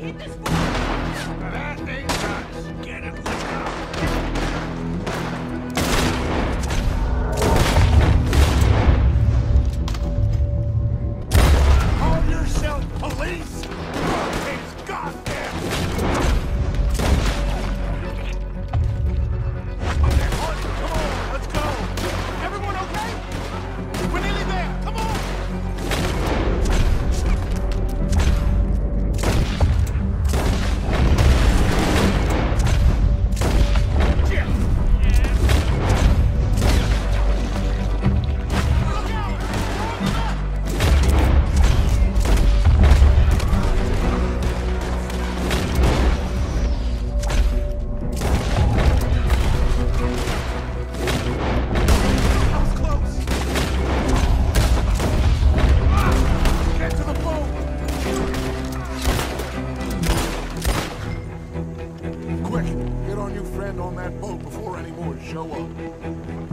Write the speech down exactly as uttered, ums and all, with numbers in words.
hit this boat! That ain't nice. Get him, let's go! Call yourself police? It's goddamn! Okay, honey, come on, let's go! Everyone okay? We're nearly there, come on! Quick, get our new friend on that boat before any more show up.